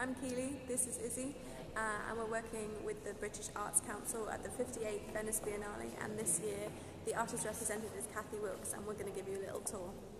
I'm Keely, this is Izzy, and we're working with the British Arts Council at the 58th Venice Biennale, and this year the artist represented is Cathy Wilkes, and we're going to give you a little tour.